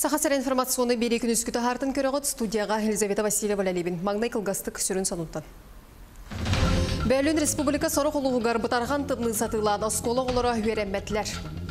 Сахасар информационный бери күнүскүтө хартын көрөгөт студияга Елизавета Васильева Лалибин. Маңнай кылгастык сүрүн сонуттан. Бәлін республика сорық ұлығығар бұтарған тыбны сатылан осколы олары үйеренмәтлер.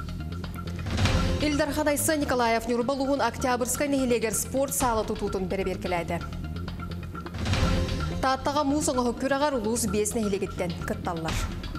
Илдар Ханайсы Николаев Нюрбалуғын Октябрьскай нехилегер спорт салы тұтутын бәрі-беркеләді. Тааттаға мұз оңы көрағар ұлыз 5 нехилегеттен күтталылар.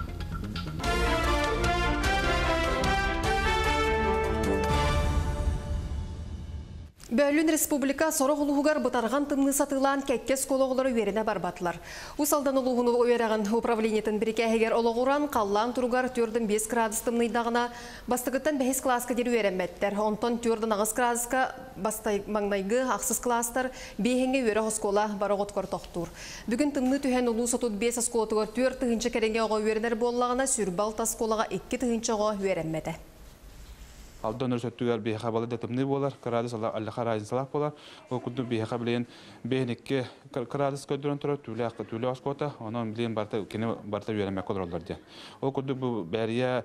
Бәлін республика сорық ұлығығар бұтарған тымны сатылан кәккес колоғылары веріне барбатылар. Усалдан ұлығыны ойырағын управлениетін бірекәгер олығыран қаллан тұрғар 4-5 градус тымныйдағына бастығыттан 5 класска дері веренметтер. Онтон 4-9 градуска бастай маңнайғы ақсыз кластар бейхенге өрі оскола барығыт кортоқтур. Бүгін тымны түхен ұлу сотуд 5 осколатығыр 4 тұхынчы кәренге оға веренер боллағына сүрбал тасколаға 2 тұхынчы оға веренмеді. Алдан өрсөттүгер бейха балы дәтімні болар, кырадыс аллаға райын салақ болар. Ол күнді бейха білейін бейінекке кырадыс көдірін тұрар, түлі асқота, оның білейін барта үйерімек олар олар де. Ол күнді бұл бәрия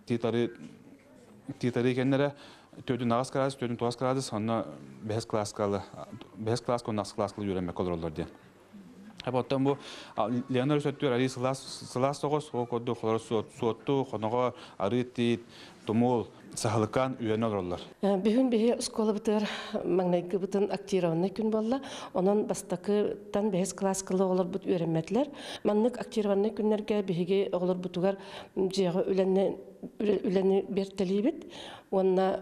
титары екенлері 4-9 кырадыс, 4-9 кырадыс, оны 5 класскалы, 5 класскалы, 10 класскалы үйерімек олар олар де. Оттан бұл Леонар өсөттүгер арый сылас тоғыз, ол күнді қолары суотту, қоныға ары тейт, тумул, сахалыкан үйені олар. Бүгін бейе ұсколы бұтыр маңнайғы бұтын актированы күн болла. Онын бастақыдан 5 класскалы олар бұт үйренмәділер. Маңнық актированы күнлерге бейге олар бұтығар жағы үләні бертелей біт. Онына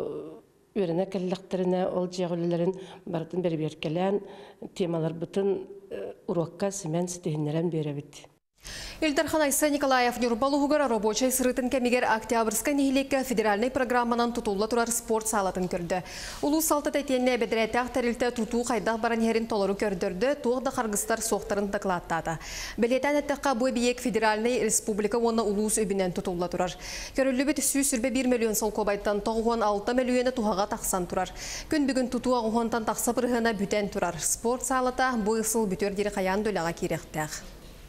үйрене кәліліқтеріне ол жағы үлелерін бардын бері беркелен темалар бұтын урокка семен сетехінлерін бері біт. Илдар Ханайсы Николаев Нюрбалуғығар рабочай сырытын кәмегер Октябрьскай нехилекке федеральный программанан тұтулы тұрар спорт салатын көрді. Улу салты тәтенне бәдірәтәқ тәрілті тұту қайдақ баран херін толыру көрдірді, тоғда қарғыстар соқтарын тақылаттады. Білетен әттіққа бұй бейек федеральный республика оны улус өбінен тұтулы тұрар. Көрілі біт сүрбе 1 миллион сол кобайттан тоғуан 6 миллионы туғаға тақсан тұрар. Күн бүгін тұтуа ұғантан тақса бірғына бүтен тұрар. Спорт салыта бұй сыл бүтер қаян дөліға керектәқ.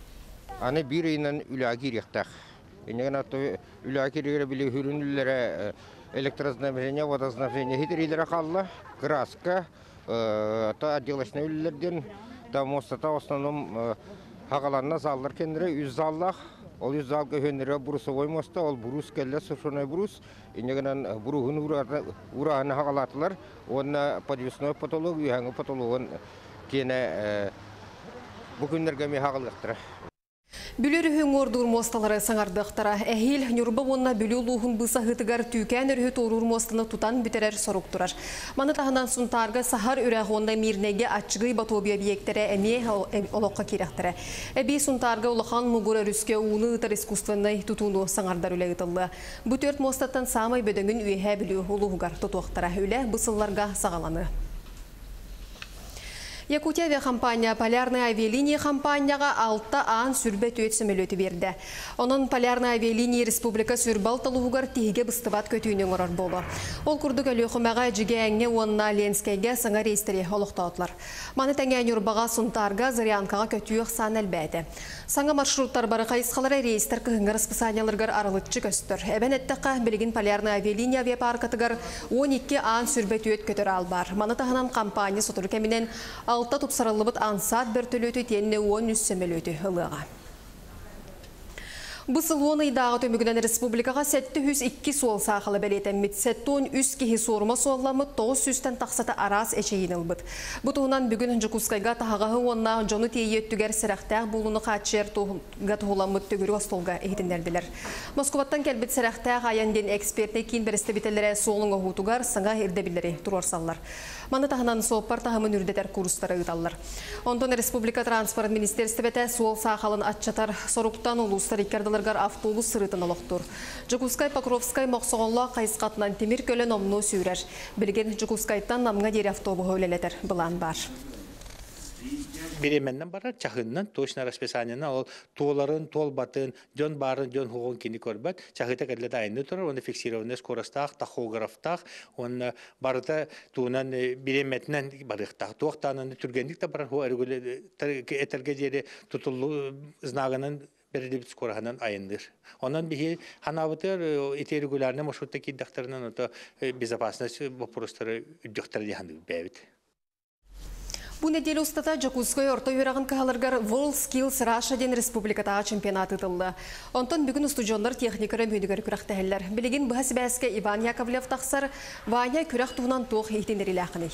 Аны bir ayından ülaki rehtak. İnegin atı ülaki rehre bile hürünlülere elektroznavrenya, vodоznavrenya hidrilere kallı. Kraska, ta отделочный üllerden, ta mostata основном hagalarına zallar kendine 100 zallar. Ol 100 zal göhönlere burusovay mosta, ol burus kelle sufronay burus. İnegin buruhun urağını hagalatılar. Onun подвесной потолок, yuhangi потологun kene bugünlerge mi hagalıqtıra. Бүлері хүң ордур мосталары саңардықтара. Әхил Нюрба онна бүлі луғын бұса ғытығар түйкен өрі торур мостыны тұтан бүтерер сорық тұрар. Маны тағынан сұнтарға сахар үрәқ онда мирнеге атчығы батобия биектері әме олыққа керектірі. Әбей сұнтарға олыған мұғыра рүске уыны ұтар искусственный тұтуну саңардар үлі ұтылы. Бұтөрт мостаттан самай бөдіңін үйе бүлі олығығар тұтуқтара. Үлі бұсылларға сағаланы. Якутия авиакомпания Полярная авиалиния компанияға 6 ан сүрбе төт сөмелөті берді. Оның Полярная авиалиния республика сүрбал талуғығар тегеге бұстыват көтүйінің орар болу. Ол күрдік әліқымаға жіге әңге онына Ленскайге саңа рейстері олықтауытлар. Маны тәңген үрбаға сұнтарға Зарянкаға көтүйіқ сан әлбәді. Саңа маршруттар бары қайысқалары рейстер кығыңғар спасанияларғар арылытчы көстір. Әбән әттіққа білген Полярная авиалиния авиапаркатығар 12 ан сүрбе төт көтір албар. Маны тағынан компания сотыр кәмінен Алта тұпсарылыбыт ансат бір төлөті тенне 10 сөмелөті ұлыға. Бұсыл 10 айдағы төмігінен республикаға 702 суол сақылы бәлетеммет. 710 кехи сорма суолламыт 900-тен тақсаты арас әшейін ұлбыт. Бұтығынан бүгін Жүкускайға тағағы онна жоны тейе өттігер сірәқтәқ болуны қатшер тұға тұғыламыт төгірі остолға ехетіндер білер. Москваттан кәлбет сірәқтәқ аянден экспертне кейін бірісті бітелері суолың оғутуғар сыңа ердебілері тұрорсаллар. Маны тағынан соқпар тағымын үрдетер курстары ұталар. Онтон Республика транспорт министерствете суол сақалын атчатар соруқтан ұлыстар икардыларғар автобус сырытын олықтыр. Жүкускай Покровскай моқсоғылла қайысқатынан темір көлі номну сүйрер. Білген Жүкускайттан намға дері автобуғы өлелетер. Бұлан бар. Беременнен барар, чахыннан, точно расписаниена, ол туоларын, туол батын, ден барын, ден хуғын кені көрбәт, чахыта кәділді айны тұрар, оны фиксированный скоростақ, тахографтақ, оны барыта туынан береметнен барықтақ. Туақтанын түргендік та барар, әтірге дері тұтылу знағының передебит скораханан айындыр. Онан бихи ханабытыр ити регулярный маршрутта киддахтарынан ото безопасность вопростары үддөхтар диханды бәбит. Бу неделе устата Жакускай орта юрагын кахаларгар WorldSkills Russia ден республикатағы чемпионат ытылды. Онтон бүгін студионлар техникары мүйдігер күрақтәхеллер. Білеген бұхас бәске Иван Яковлев тақсар Ваня күрақ туғынан тоқ ехтендерілі ақыны.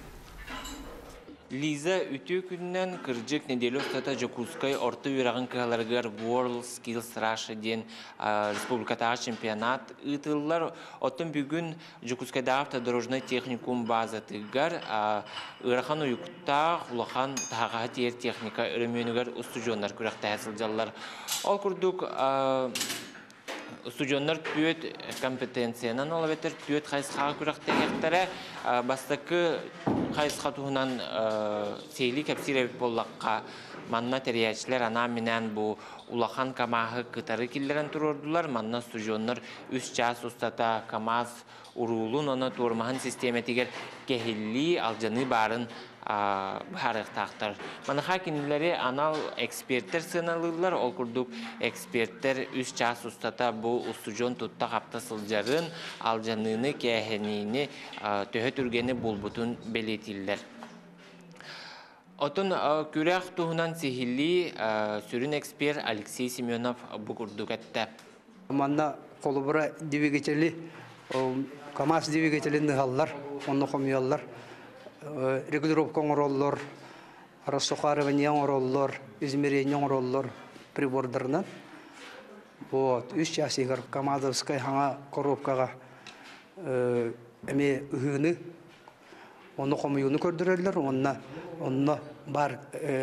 Лиза үтü күннен кыржык неделе устата Жакускай орта юрагын кахаларгар WorldSkills Russia ден республикатағы чемпионат ытыллар. Оттон бүгін Жакускайда автодорожный техникум базатыгар Ырахан уюкта улахан тағаға тиер техника өрөмөнігер студионлар күрәқті әсілжалар. Ол күрдік студионлар түйет компетенциянан олабетер түйет қайсыға күрәқті әқтәрі бастықы қайсыға туғынан сейлі кәпсирәбет боллаққа манна тәрияшілер ана менен бұ улахан камағы кытары келдерін тұрордылар. Манна студионлар 3 час устата камаз урулун оны турмахан системетигер кехилли алжаны барын барықтақтар. Маныха кинилери анал эксперттер сыналылар, ол күрдік эксперттер 3 час устата бұл устужон тұтта қапта сылжарын алжаныны кехенini төхі түргені бұлбутын белетілдер. Отын күрәқ туғынан сихилли сүрін эксперт Алексей Семенов бұл күрдік әтті. Манна қолыбыра двигатели, КамАЗ двигателini hallar, onu koyuyorlar. Регулировка ороллар, рассухаривание ороллар, измерение ороллар прибордарынан. Вот, 3 часигар КамАЗовская ханга коробкага эме үһүнү onu koyuyorlar kördürürler, onunla бар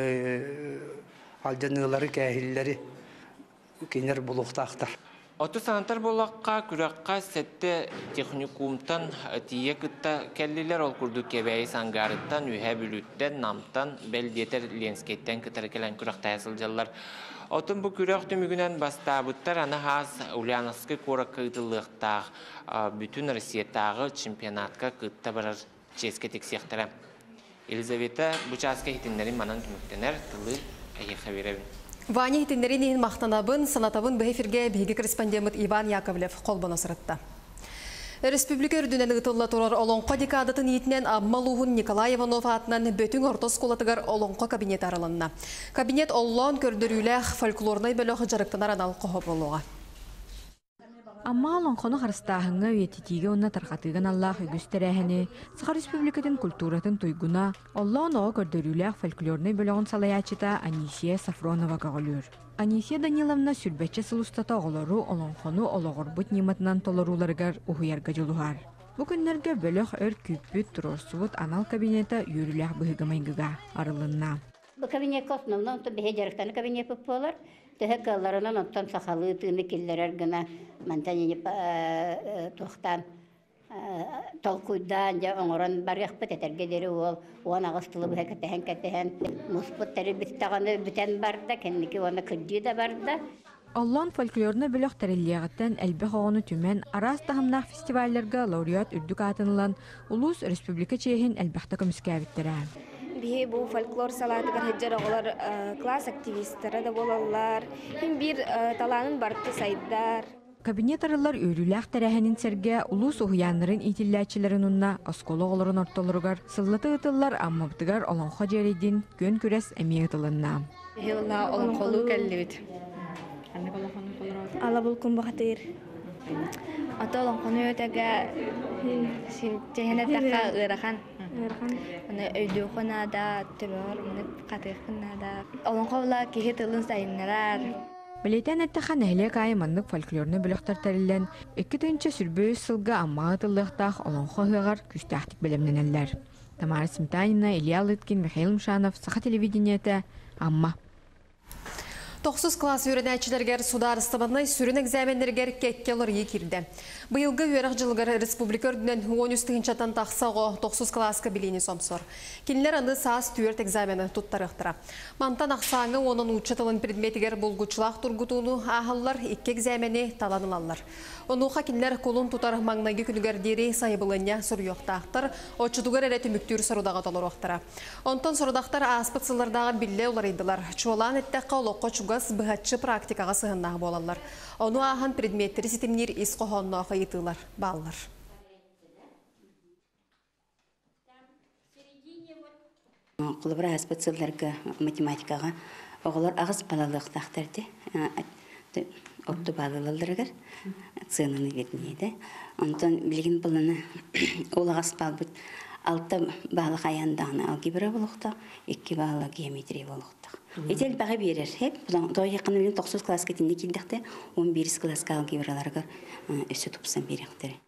aljanıları, kehilleri кинер булуктактар. Оты санатар болаққа күрәққа сәтті техникумтан тие кытта кәллелер ол күрді кебәйі сангарыттан, үйә бүліттен, намтан, бәлдетер ленскеттен кытары кәлән күрәқта әсілжалар. Отын бұл күрәқ түмігінен бастабыттар аны хаз Ульяновскі қорық кыйтылықтақ бүтін Россиятағы чемпионатқа кытта барар ческе тексектірі. Елизавета Бучаска хитінлерін манан түміктенер тылы әйеққа беребін. Ваня хитиннерин мақтанабын, санатабын бәйферге бейгі корреспондент Иван Яковлев қолбана сұрытта. Республика үрдінен ұтылла тұрар олонқа декадатын етінен Аммалуғын Николай Иванов атынан бөтің ортос қолатығар олонқа кабинет арылынна. Кабинет оллон көрдіріләқ фольклорнай бөліғі жарықтанар анал қоғы болуға. Амма олонқоны қарыстағыңа өйететіге онна тарқатыған Аллах үгістірәхіні, Саха Республикатын культуратын тойгуна, Оллон оғы көрдіріләқ фольклорнай бөліғын салаячыта Анисия Сафронова қағылыр. Анисия Даниловна сүрбәтчі сылыстата оғылару олонқоны олығыр бұт нематынан толаруларығар ұхуярға жылуғар. Бұл күнлерге бөліқ өр күппіт тұрорсуыт анал кабинета үйіріләқ бұғығымайғыға арылынна. Бұл кабинетке основном бейе жарықтаны кабинет болар. Төһә калларынан оттан сахалы тыны киллерер гына мантани тохтан толкуйдан я оңоран барык беттерге дере ол уана гастылы бу кәтәһән муспоттары биттаганы битен барда кенники уана кырды да барда. Аллан фольклорны бөлөк тәреллегәттән әлбә хогыны түмен арас тахымнак фестивальләргә лауреат үрдүк атынылан Улус Республика Чехин әлбәхтә көмскә биттәрә. Бие бу фольклор салатыгар хәҗҗәр оглар класс активистлары да булалар. Һәм бир таланын барты сайдар. Кабинет арылар өрүләк тәрәһенин сәргә улус уяннарын итилләчләрен унна оскологларын ортолоргар сыллаты ытыллар аммабтыгар олонха җәридин көн күрәс әмиятылынна. Хелла олонхолу кәллүт. Ала бул кумбахтыр. Ата олонхоны өтәгә син тәһәнәттә ырахан. Аны өйдө хонада төбөр менеп катыкнада. Олонховла кеһе тылын сайыннарар. Билетен әттәхан әһлек айманнык фольклорны бүлектер тәреллән 2-нче сүрбөй сылга амма тыллыктах олонхогыгар күстәхтик белемнәнәләр. Тамара Сметанина, Илья Лыткин, Михаил Мшанов, Саха телевидениете, Амма. 9 класс үйренәчілергер сударыстыбанай сүрін экзамендергер кеккелер екірді. Бұйылғы үйерақ жылғар республика үрдінен 13-тігін чатан тақсағы 9 класска білейні сомсор. Кенілер аны саас түйерт экзамені тұттарықтыра. Мантан ақсаңы оның ұчатылын предметігер бұлғучылақ тұрғытуыны ағылар 2 экзамені таланылалар. Онуға кенілер қолын тұтар маңнайғы күнігердері сайбылыня сұрыйоқтақтыр, очытуғар әрәті мүктүр сұрыдаға толыр оқтыра. Онтан сұрыдақтар аспытсылардағы білі олар еділар. Чуалан әттәққа олыққа чугас быхатчы практикаға сығыннағы болалар. Оны ахан предметтері сетімнер ис қоғанына қайытылар, балылар. Құлыбыра аспацияларға математикаға оғылар ағыз балалықтақтарды отты балылаларығыр цинаны бердінейді. Онтан білген бұлыны ол ағыз бал бұд 6 балық аяндағына алгебра болуқтақ, 2 балы геометрия болуқтақ. Етел баға берер. Дой яқыны білін 9 класс кетінде келдіқті 11 классқа алгебраларға өсі тұпсан беректері.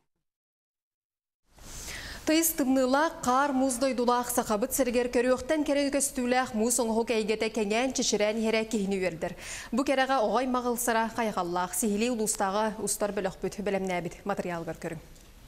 Тайыз тымныла қар мұздай дулақ сақабыт сәргер көріқтен керен көстіләқ мұз оңғы кәйгеті кәнен чешірән херә кейіні өрдір. Бұ кереға оғай мағылсыра қайғаллақ, сихили ұлыстағы ұстар бөліқ бүт білімнәбіт материалғыр көрің.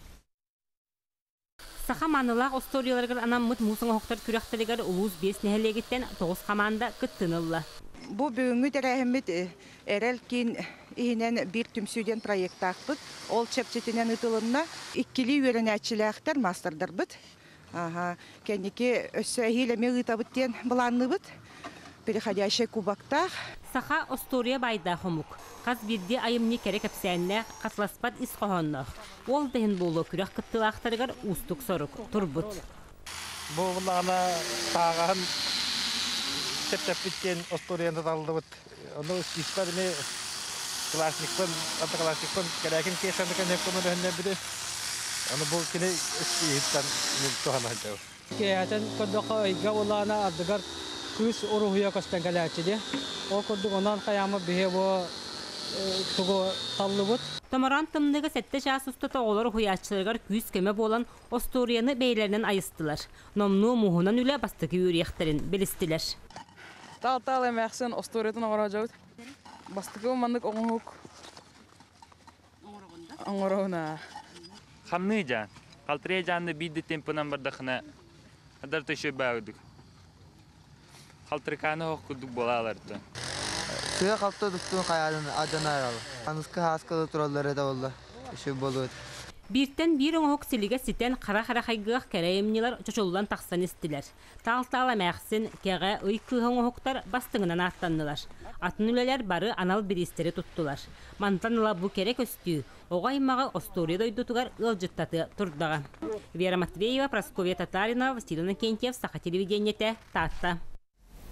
Саха манылақ осторияларғыр анаммыт мұзың оқтар күріқтілігер ұлуыз бес нәхелегеттен 9 команда күттінылла. Бұ бүгінгі дәрәхімет әрәл кейін ихинен бір түмсүйден проекттақ бұд. Ол чәпчетінен ұтылынна 2-лі үйерінәтшіләқтер мастердар бұд. Кәнеке өссі әйелеме ұтабыттен бұланны бұд. Переходящий кубақтақ. Саха остория байда хомук. Қаз бірде айымне керек әпсәнне қатласпад исқоғаннақ. Ол дәйін болу күрек күттілақтарығар ұстық сорық тұрбыд. Бұл бұлағына тағағын Тәптен осторияны талды бұд. Оны испарыны классникпен, антоклассникпен кәрәкін кешанды кәнек көмір өнне біді. Оны бұл кені үстейіптен тұған әжау. Кәйтен көрдіқі өйге олағына ардығар күз ұрығыя көстен кәләтшіде. Ол көрдік онан қаямы біге бұл тұғы талды бұд. Тамаран тымныгы сәтті жас ұстата олар хуячылығар күз кеме болан осторияны бейлерінен айыстылар. Номну мұғынан үлі бастығы өрияқтарын білістілер. Тал-тал әмәқсін осториятын оңыра жауд. Бастығы мандық оңық. Оңырауына. Қамны жан. Қалтырия жанды бейді темпінен бардақына адар төші бәудік. Қалтырқаны оқ күдік болаларды. Суя қалты дүктің қаялын адан аралы. Анысқы хаскалы тұралары да олды. Үші болуды. Бірттен бір оңық сіліге сітен қара-қара қайғық кәрәйімнелер чочолудан тақсан істілер. Тал-тал әмәқсін кеға өйкі оңықтар бастыңынан аттанылар. Атын үлелер бары анал бірістері тұттылар. Мантаныла бұ керек өстүү. Оғаймағы остория дойдутугар ылжыттаты тұрдыға. Вера Матвеева, Прасковья Татарина, Василина Кентьев, Саха телевидениете, Татта.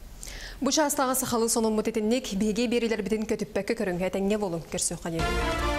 Бұша астаға сақалы соның мұтетіннік беге берілер бітін көтіппәкі көріңге әтәңне болың көрсі қанен.